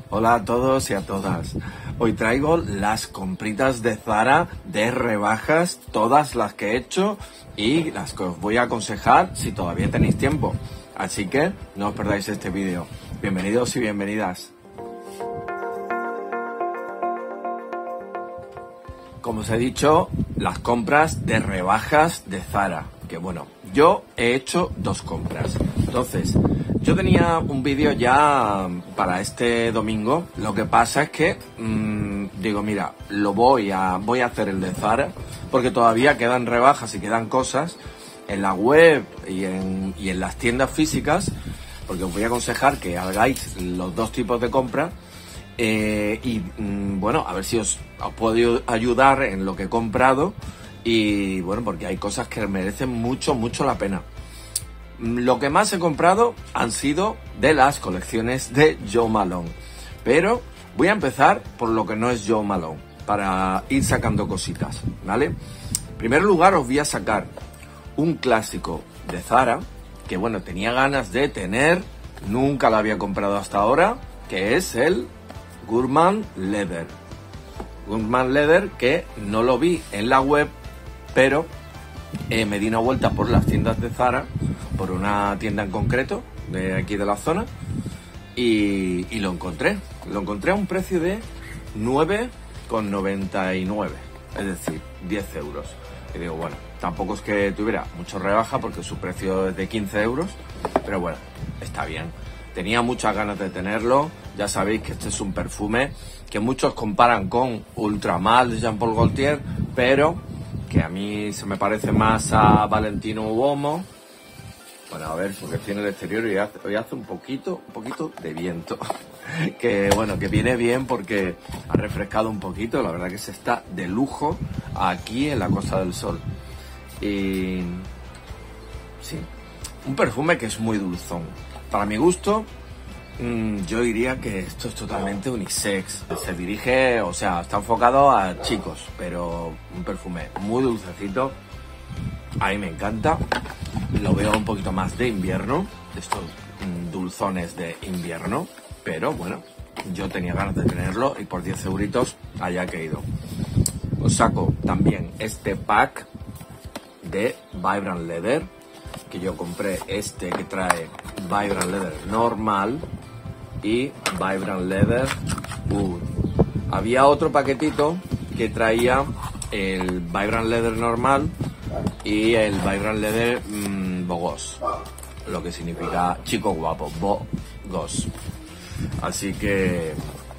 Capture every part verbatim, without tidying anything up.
Hola a todos y a todas. Hoy traigo las compritas de Zara de rebajas, todas las que he hecho y las que os voy a aconsejar si todavía tenéis tiempo. Así que no os perdáis este vídeo. Bienvenidos y bienvenidas. Como os he dicho, las compras de rebajas de Zara. Que bueno, yo he hecho dos compras. Entonces, yo tenía un vídeo ya para este domingo. Lo que pasa es que mmm, digo, mira, lo voy a voy a hacer el de Zara porque todavía quedan rebajas y quedan cosas en la web y en, y en las tiendas físicas, porque os voy a aconsejar que hagáis los dos tipos de compra. Eh, y mmm, bueno, a ver si os, os puedo ayudar en lo que he comprado. Y bueno, porque hay cosas que merecen mucho, mucho la pena. Lo que más he comprado han sido de las colecciones de Jo Malone. Pero voy a empezar por lo que no es Jo Malone, para ir sacando cositas, ¿vale? En primer lugar os voy a sacar un clásico de Zara, que bueno, tenía ganas de tener, nunca lo había comprado hasta ahora, que es el Gourmand Leather. Gourmand Leather, que no lo vi en la web, pero eh, me di una vuelta por las tiendas de Zara, por una tienda en concreto, de aquí de la zona, y, y lo encontré. Lo encontré a un precio de nueve con noventa y nueve, es decir, diez euros. Y digo, bueno, tampoco es que tuviera mucho rebaja porque su precio es de quince euros, pero bueno, está bien. Tenía muchas ganas de tenerlo. Ya sabéis que este es un perfume que muchos comparan con Ultramal de Jean Paul Gaultier, pero que a mí se me parece más a Valentino Uomo. Bueno, a ver, porque tiene el exterior y hace, hoy hace un poquito, un poquito de viento. Que bueno, que viene bien porque ha refrescado un poquito. La verdad que se está de lujo aquí en la Costa del Sol. Y sí, un perfume que es muy dulzón. Para mi gusto, mmm, yo diría que esto es totalmente unisex. Se dirige, o sea, está enfocado a chicos, pero un perfume muy dulcecito. A mí me encanta. Lo veo un poquito más de invierno, de estos mmm, dulzones de invierno. Pero bueno, yo tenía ganas de tenerlo y por diez euritos allá que he ido. Os saco también este pack de Vibrant Leather, que yo compré este que trae Vibrant Leather normal y Vibrant Leather Wood. Había otro paquetito que traía el Vibrant Leather normal y el Vibrant Leather mmm, Bogos, lo que significa chico guapo, Bogos. Así que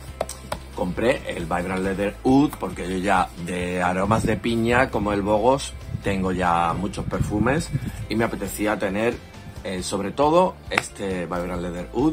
compré el Vibrant Leather Oud porque yo ya de aromas de piña como el Bogos tengo ya muchos perfumes y me apetecía tener eh, sobre todo este Vibrant Leather Oud.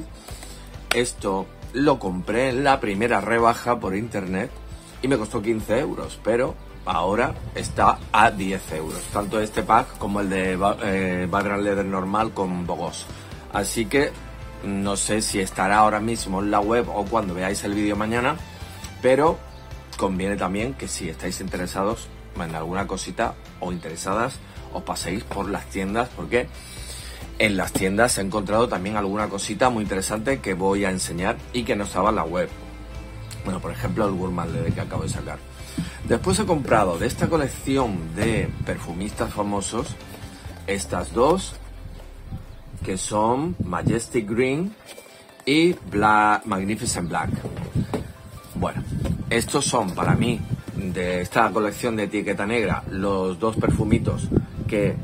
Esto lo compré en la primera rebaja por internet y me costó quince euros, pero ahora está a diez euros, tanto este pack como el de eh, Vibrant Leather normal con Bogos. Así que no sé si estará ahora mismo en la web o cuando veáis el vídeo mañana, pero conviene también que si estáis interesados en alguna cosita o interesadas os paséis por las tiendas, porque en las tiendas he encontrado también alguna cosita muy interesante que voy a enseñar y que no estaba en la web. Bueno, por ejemplo el Gourmand Leather que acabo de sacar. Después he comprado de esta colección de perfumistas famosos estas dos, que son Majestic Green y Black, Magnificent Black. Bueno, estos son para mí, de esta colección de etiqueta negra, los dos perfumitos que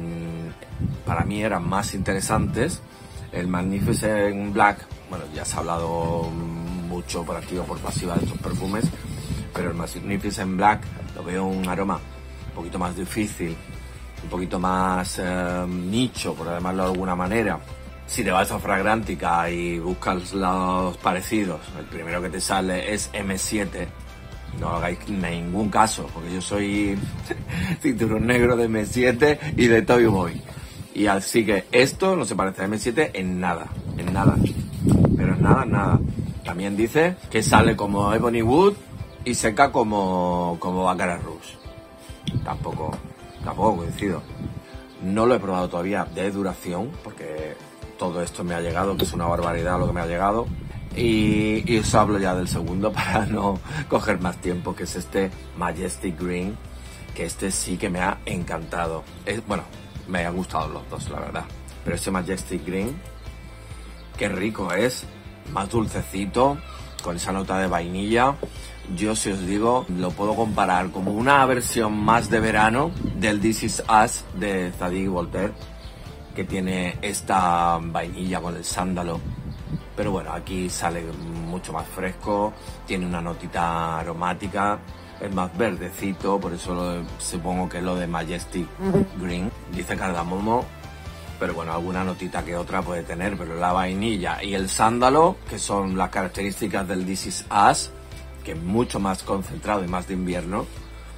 mmm, para mí eran más interesantes. El Magnificent Black, bueno, ya se ha hablado mucho por activa o por pasiva de estos perfumes, pero el Magnificent Black lo veo un aroma un poquito más difícil, un poquito más eh, nicho, por llamarlo de alguna manera. Si te vas a Fragrantica y buscas los parecidos, el primero que te sale es eme siete. No hagáis ningún caso, porque yo soy cinturón negro de eme siete y de Toy Boy. Y así que esto no se parece a eme siete en nada, en nada. Pero en nada, nada. También dice que sale como Ebony Wood y seca como, como Baccarat Rouge. Tampoco... Tampoco coincido. No lo he probado todavía de duración, porque todo esto me ha llegado, que es una barbaridad lo que me ha llegado. Y, y os hablo ya del segundo para no coger más tiempo, que es este Majestic Green, que este sí que me ha encantado. Es, bueno, me han gustado los dos, la verdad. Pero este Majestic Green, qué rico es, más dulcecito, con esa nota de vainilla. Yo, si os digo, lo puedo comparar como una versión más de verano del This Is Us de Zadig & Voltaire, que tiene esta vainilla con el sándalo. Pero bueno, aquí sale mucho más fresco, tiene una notita aromática, es más verdecito, por eso lo, supongo que es lo de Majestic Green. Dice cardamomo, pero bueno, alguna notita que otra puede tener, pero la vainilla y el sándalo, que son las características del This Is Us, que es mucho más concentrado y más de invierno,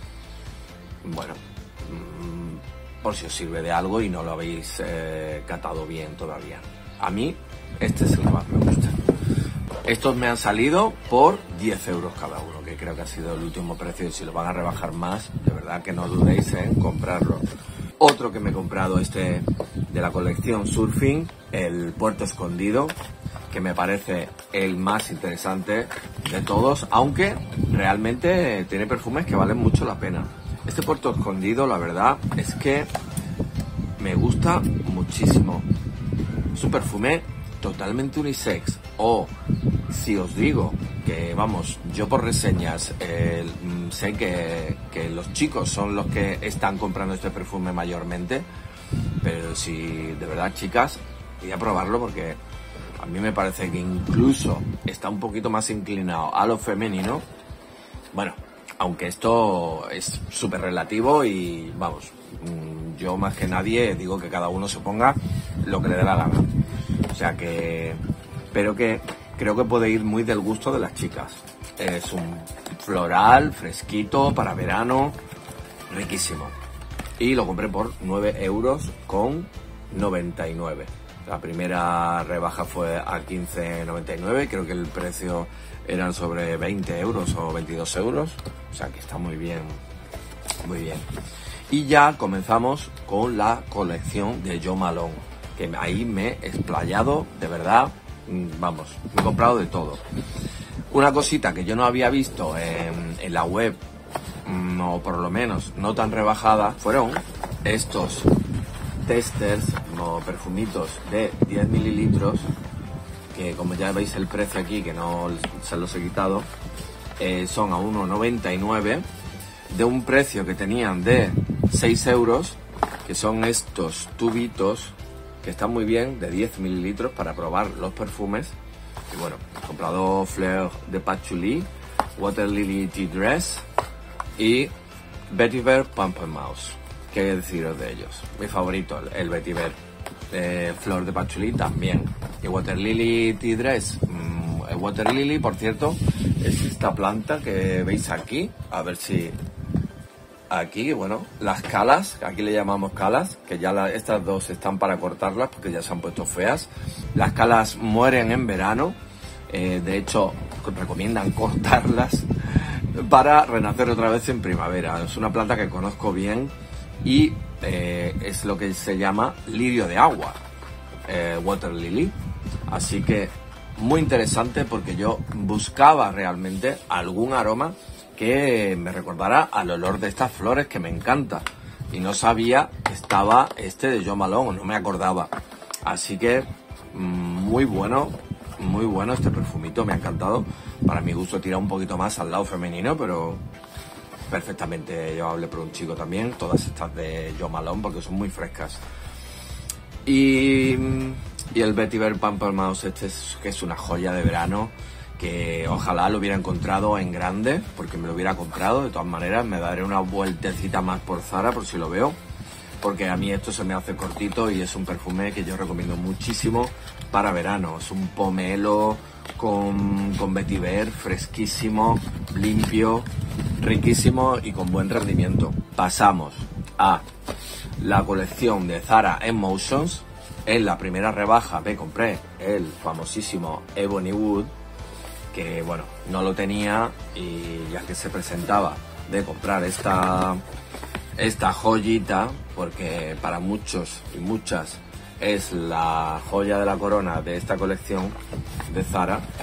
bueno, mmm, por si os sirve de algo y no lo habéis eh, catado bien todavía. A mí, este es el que más me gusta. Estos me han salido por diez euros cada uno, que creo que ha sido el último precio, y si lo van a rebajar más, de verdad que no dudéis en comprarlo. Otro que me he comprado, este de la colección Surfing, el Puerto Escondido, que me parece el más interesante de todos, aunque realmente tiene perfumes que valen mucho la pena. Este Puerto Escondido, la verdad, es que me gusta muchísimo. Es un perfume totalmente unisex. O si os digo que, vamos, yo por reseñas eh, sé que, que los chicos son los que están comprando este perfume mayormente, pero si de verdad, chicas, voy a probarlo, porque a mí me parece que incluso está un poquito más inclinado a lo femenino. Bueno, aunque esto es súper relativo y, vamos, yo más que nadie digo que cada uno se ponga lo que le dé la gana. O sea que, pero que creo que puede ir muy del gusto de las chicas. Es un floral, fresquito, para verano, riquísimo. Y lo compré por nueve euros con noventa y nueve. La primera rebaja fue a quince noventa y nueve, creo que el precio eran sobre veinte euros o veintidós euros. O sea que está muy bien, muy bien. Y ya comenzamos con la colección de Jo Malone, que ahí me he explayado, de verdad, vamos, me he comprado de todo. Una cosita que yo no había visto en, en la web, o por lo menos no tan rebajada, fueron estos testers o perfumitos de diez mililitros, que como ya veis el precio aquí, que no se los he quitado, eh, son a uno noventa y nueve, de un precio que tenían de seis euros, que son estos tubitos que están muy bien, de diez mililitros, para probar los perfumes. Y bueno, he comprado Fleur de Patchouli, Water Lily Tea Dress y Vetiver Pamplemousse. ¿Qué deciros de ellos? Mi favorito, el Vetiver. Eh, Flor de Patchouli también. Y Water Lily Tea Dress. Mmm, el Water Lily, por cierto, es esta planta que veis aquí. A ver si... Aquí, bueno, las calas, aquí le llamamos calas, que ya la, estas dos están para cortarlas porque ya se han puesto feas. Las calas mueren en verano, eh, de hecho recomiendan cortarlas para renacer otra vez en primavera. Es una planta que conozco bien y eh, es lo que se llama lirio de agua, eh, water lily. Así que muy interesante, porque yo buscaba realmente algún aroma que me recordara al olor de estas flores, que me encanta, y no sabía que estaba este de Jo Malone, no me acordaba. Así que muy bueno, muy bueno este perfumito, me ha encantado. Para mi gusto tira un poquito más al lado femenino, pero perfectamente llevable por un chico también, todas estas de Jo Malone, porque son muy frescas. Y, y el Vetiver Pamplemousse, este es, que es una joya de verano, que ojalá lo hubiera encontrado en grande, porque me lo hubiera comprado. De todas maneras, me daré una vueltecita más por Zara por si lo veo, porque a mí esto se me hace cortito y es un perfume que yo recomiendo muchísimo para verano. Es un pomelo con, con vetiver, fresquísimo, limpio, riquísimo y con buen rendimiento. Pasamos a la colección de Zara Emotions. En la primera rebaja me compré el famosísimo Ebony Wood, que bueno, no lo tenía, y ya que se presentaba de comprar esta, esta joyita, porque para muchos y muchas es la joya de la corona de esta colección de Zara,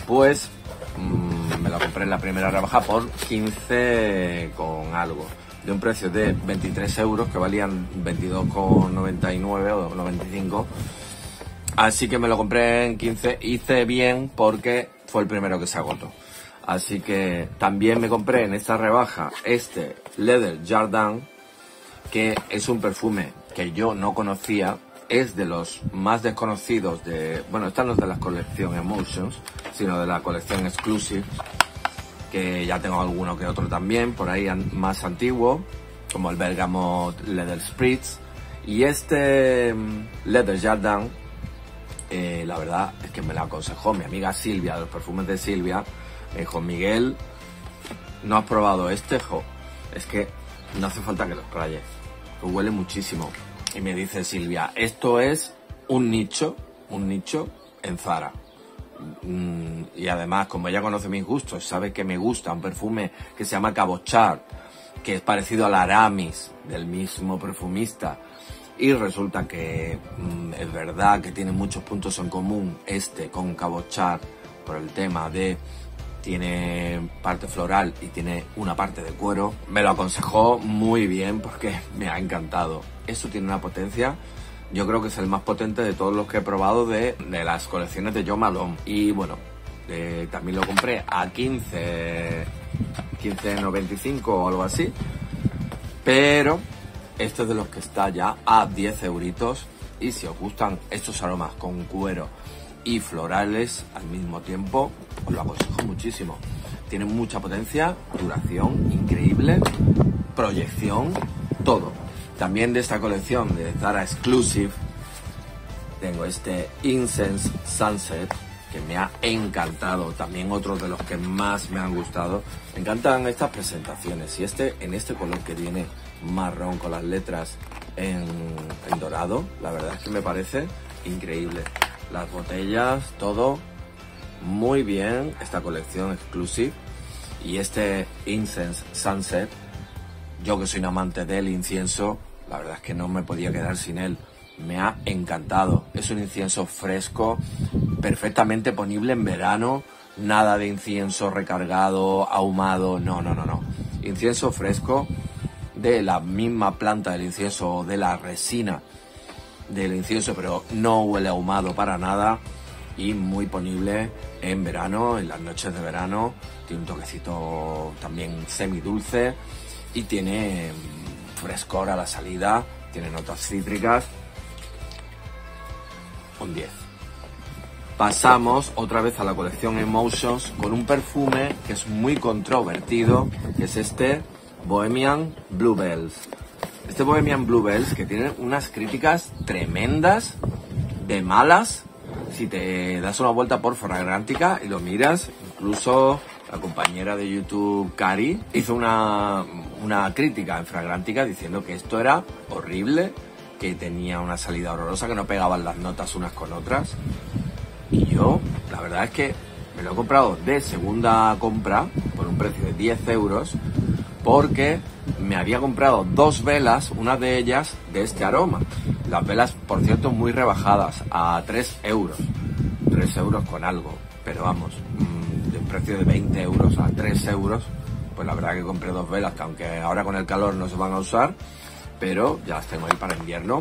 pues mmm, me lo compré en la primera rebaja por quince con algo, de un precio de veintitrés euros, que valían veintidós con noventa y nueve o noventa y cinco. Así que me lo compré en quince, hice bien porque fue el primero que se agotó. Así que también me compré en esta rebaja este Leather Jardin, que es un perfume que yo no conocía, es de los más desconocidos de... Bueno, esta no es de la colección Emotions, sino de la colección Exclusive, que ya tengo alguno que otro también, por ahí más antiguo, como el Bergamot Leather Spritz. Y este Leather Jardin, eh, la verdad es que me lo aconsejó mi amiga Silvia, de los perfumes de Silvia. Me dijo: Miguel, ¿no has probado este? Jo, es que no hace falta que lo sprayes, que huele muchísimo. Y me dice Silvia, esto es un nicho, un nicho en Zara. Mm, y además, como ella conoce mis gustos, sabe que me gusta un perfume que se llama Cabochard, que es parecido al Aramis, del mismo perfumista. Y resulta que mm, es verdad que tiene muchos puntos en común este con Cabochard, por el tema de... tiene parte floral y tiene una parte de cuero. Me lo aconsejó muy bien porque me ha encantado. Eso tiene una potencia, yo creo que es el más potente de todos los que he probado de, de las colecciones de Jo Malone. Y bueno, eh, también lo compré a quince, quince noventa y cinco o algo así. Pero este es de los que está ya a diez euritos. Y si os gustan estos aromas con cuero y florales al mismo tiempo, os lo aconsejo muchísimo. Tiene mucha potencia, duración increíble, proyección, todo. También de esta colección de Zara Exclusive tengo este Incense Sunset, que me ha encantado, también otro de los que más me han gustado. Me encantan estas presentaciones, y este en este color que tiene marrón con las letras en, en dorado, la verdad es que me parece increíble. Las botellas, todo muy bien, esta colección Exclusive. Y este Incense Sunset, yo que soy un amante del incienso, la verdad es que no me podía quedar sin él. Me ha encantado. Es un incienso fresco, perfectamente ponible en verano. Nada de incienso recargado, ahumado, no, no, no, no. Incienso fresco, de la misma planta del incienso o de la resina del incienso, pero no huele ahumado para nada, y muy ponible en verano, en las noches de verano. Tiene un toquecito también semidulce y tiene frescor a la salida, tiene notas cítricas. Un diez. Pasamos otra vez a la colección Emotions con un perfume que es muy controvertido, que es este Bohemian Bluebells. Este Bohemian Bluebells, que tiene unas críticas tremendas, de malas, si te das una vuelta por Fragrantica y lo miras. Incluso la compañera de YouTube, Cari, hizo una, una crítica en Fragrantica diciendo que esto era horrible, que tenía una salida horrorosa, que no pegaban las notas unas con otras. Y yo, la verdad es que me lo he comprado de segunda compra por un precio de diez euros, porque me había comprado dos velas, una de ellas de este aroma. Las velas, por cierto, muy rebajadas, a tres euros. tres euros con algo, pero vamos, de un precio de veinte euros a tres euros, pues la verdad que compré dos velas, que aunque ahora con el calor no se van a usar, pero ya las tengo ahí para invierno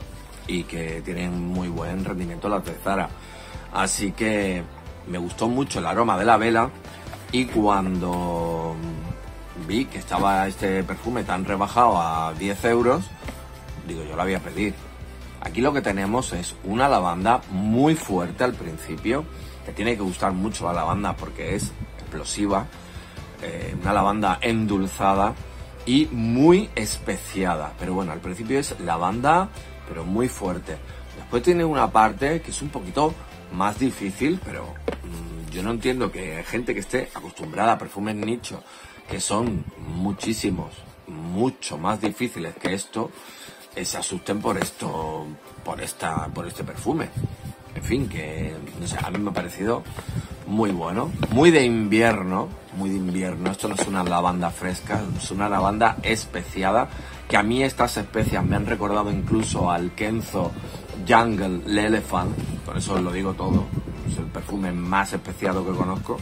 y que tienen muy buen rendimiento las de Zara. Así que me gustó mucho el aroma de la vela, y cuando vi que estaba este perfume tan rebajado a diez euros, digo, yo la voy a pedir. Aquí lo que tenemos es una lavanda muy fuerte al principio, que tiene que gustar mucho la lavanda porque es explosiva, eh, una lavanda endulzada y muy especiada, pero bueno, al principio es lavanda pero muy fuerte. Después tiene una parte que es un poquito más difícil, pero mmm, yo no entiendo que gente que esté acostumbrada a perfumes nicho, que son muchísimos, mucho más difíciles que esto, eh, se asusten por esto, por esta, por este perfume. En fin, que no sé, a mí me ha parecido muy bueno, muy de invierno, muy de invierno. Esto no es una lavanda fresca, es una lavanda especiada, que a mí estas especias me han recordado incluso al Kenzo Jungle L'Elephant, con eso os lo digo todo. es el perfume más especiado que conozco.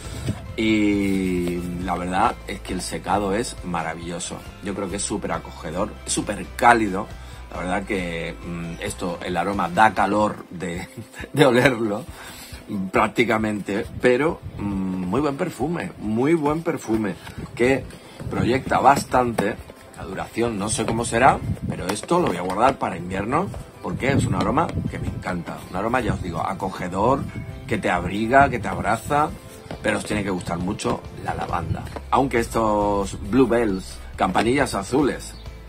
Y la verdad es que el secado es maravilloso. Yo creo que es súper acogedor, súper cálido. La verdad que mmm, esto, el aroma da calor de, de olerlo prácticamente, pero mmm, muy buen perfume, muy buen perfume que proyecta bastante. La duración no sé cómo será, pero esto lo voy a guardar para invierno porque es un aroma que me encanta. Un aroma, ya os digo, acogedor, que te abriga, que te abraza, pero os tiene que gustar mucho la lavanda. Aunque estos bluebells, campanillas azules,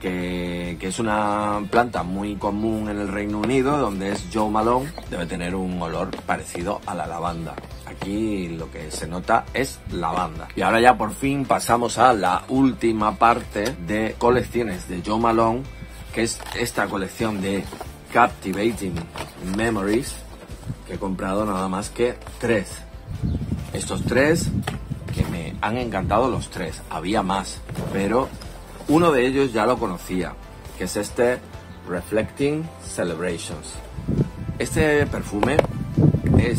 Que, que es una planta muy común en el Reino Unido, donde es Jo Malone, debe tener un olor parecido a la lavanda. Aquí lo que se nota es lavanda. Y ahora ya por fin pasamos a la última parte de colecciones de Jo Malone, que es esta colección de Captivating Memories, que he comprado nada más que tres. Estos tres que me han encantado los tres. Había más, pero uno de ellos ya lo conocía, que es este Reflecting Celebrations. Este perfume es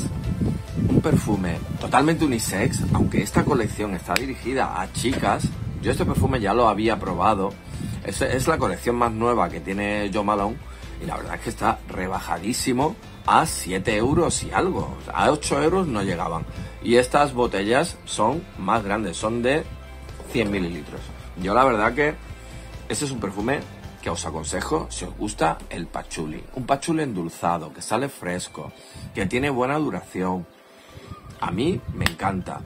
un perfume totalmente unisex, aunque esta colección está dirigida a chicas. Yo este perfume ya lo había probado. Es, es la colección más nueva que tiene Jo Malone y la verdad es que está rebajadísimo a siete euros y algo. A ocho euros no llegaban. Y estas botellas son más grandes, son de cien mililitros. Yo la verdad que este es un perfume que os aconsejo si os gusta el patchouli. Un patchouli endulzado, que sale fresco, que tiene buena duración. A mí me encanta.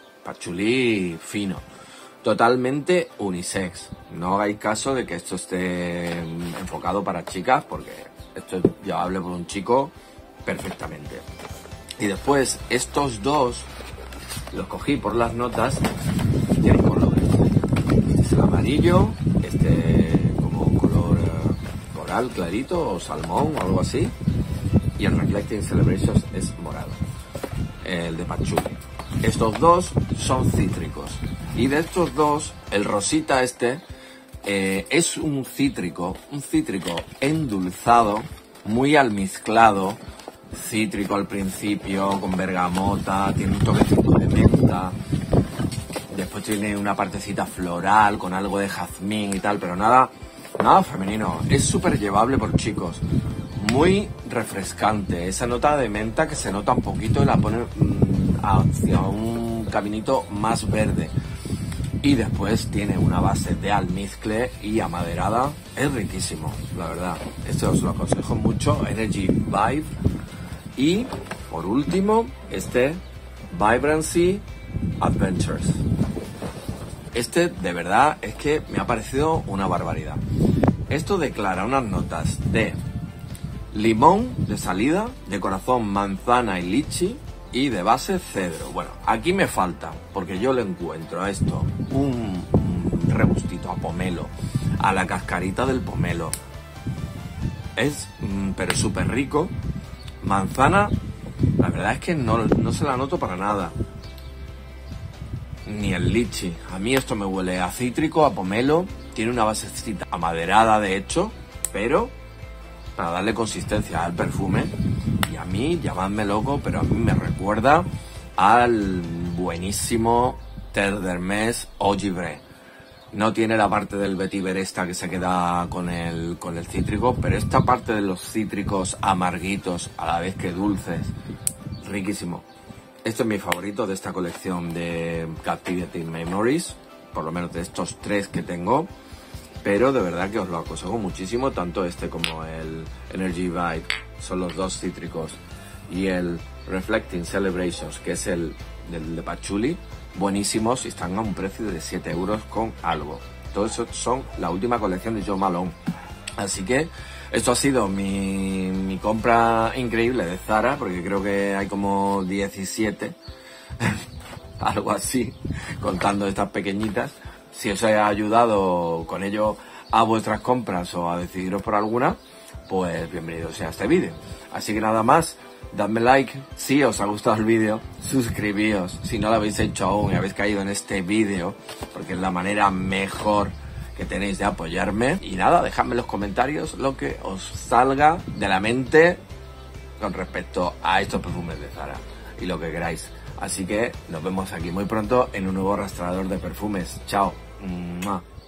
Patchouli fino. Totalmente unisex. No hagáis caso de que esto esté enfocado para chicas, porque esto ya hablé por un chico perfectamente. Y después estos dos los cogí por las notas y tienen colores. Este es el amarillo, este como color uh, coral clarito o salmón o algo así, y el Reflecting Celebrations es morado, el de patchouli. Estos dos son cítricos y de estos dos el rosita este eh, es un cítrico, un cítrico endulzado, muy almizclado, cítrico al principio con bergamota, tiene un toquecito de menta. Después tiene una partecita floral con algo de jazmín y tal, pero nada, nada femenino. Es súper llevable por chicos. Muy refrescante. Esa nota de menta que se nota un poquito y la pone mmm, hacia un caminito más verde. Y después tiene una base de almizcle y amaderada. Es riquísimo, la verdad. Este os lo aconsejo mucho. Energy Vibe. Y, por último, este Vibrancy Adventures. Este de verdad es que me ha parecido una barbaridad. Esto declara unas notas de limón de salida, de corazón manzana y lichi y de base cedro. Bueno, aquí me falta, porque yo le encuentro a esto un, un rebustito a pomelo, a la cascarita del pomelo. Es, mm, pero súper rico. Manzana, la verdad es que no, no se la noto para nada. Ni el lichi. A mí esto me huele a cítrico, a pomelo. Tiene una basecita amaderada, de hecho, pero para darle consistencia al perfume. Y a mí, llamadme loco, pero a mí me recuerda al buenísimo Terre d'Hermès Eau Givré. No tiene la parte del vetiver esta que se queda con el, con el cítrico, pero esta parte de los cítricos amarguitos a la vez que dulces, riquísimo. Este es mi favorito de esta colección de Captivating Memories, por lo menos de estos tres que tengo, pero de verdad que os lo aconsejo muchísimo, tanto este como el Energy Vibe, son los dos cítricos, y el Reflecting Celebrations, que es el del de patchouli, buenísimos y están a un precio de siete euros con algo. Todo eso son la última colección de Jo Malone. Así que esto ha sido mi, mi compra increíble de Zara, porque creo que hay como diecisiete, algo así, contando estas pequeñitas. Si os ha ayudado con ello a vuestras compras o a decidiros por alguna, pues bienvenido sea este vídeo. Así que nada más, dadme like si os ha gustado el vídeo, suscribíos si no lo habéis hecho aún y habéis caído en este vídeo, porque es la manera mejor que tenéis de apoyarme. Y nada, dejadme en los comentarios lo que os salga de la mente con respecto a estos perfumes de Zara y lo que queráis. Así que nos vemos aquí muy pronto en un nuevo rastreador de perfumes. Chao. ¡Mua!